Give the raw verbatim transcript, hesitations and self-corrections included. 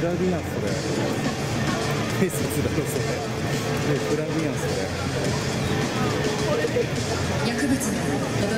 ラグやんそれ。警察だろそれ。フラグやんそれ。 薬物の